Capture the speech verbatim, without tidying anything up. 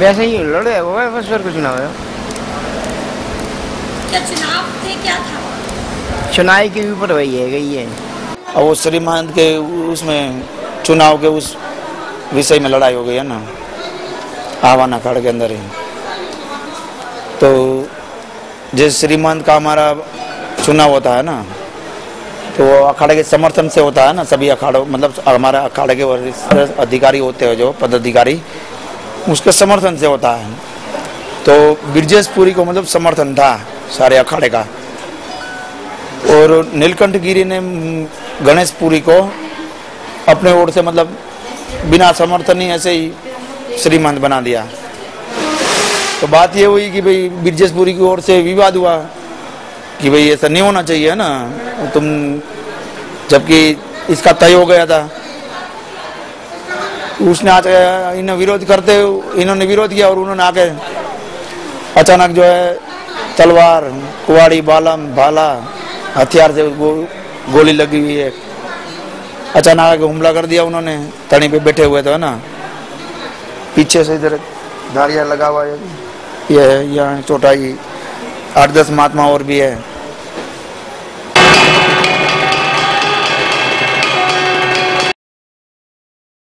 वैसे ही लड़े हुआ है बस, और कुछ ना हो। क्या चुनाव थे, क्या था? चुनाव के ऊपर वही है गई है। और वो श्रीमंत के उसमें चुनाव के उस विषय में लड़ाई हो गई है ना, आवान अखाड़े के अंदर ही। तो जिस श्रीमंत का हमारा चुनाव होता है ना, तो वो अखाड़े के समर्थन से होता है ना। सभी अखाड़ों मतलब हमारे अखाड़े के वरिष्ठ अधिकारी होते हैं जो पदाधिकारी, उसके समर्थन से होता है। तो ब्रजेश पुरी को मतलब समर्थन था सारे अखाड़े का, और नीलकंठ गिरी ने गणेश पुरी को अपने ओर से मतलब बिना समर्थन ही ऐसे ही श्रीमंत बना दिया। तो बात ये हुई कि भाई ब्रजेश पुरी की ओर से विवाद हुआ कि भाई ऐसा नहीं होना चाहिए है ना तुम, जबकि इसका तय हो गया था। उसने आज इन्हें विरोध करते, इन्होंने विरोध किया और उन्होंने आके अचानक जो है तलवार, कुवाड़ी, बालम, भाला, हथियार से गो, गोली लगी हुई है, अचानक आके हमला कर दिया उन्होंने। तनी पे बैठे हुए थे ना, पीछे से इधर धारियां लगा हुआ है, ये यहाँ चौटाई आठ दस महात्मा और भी है।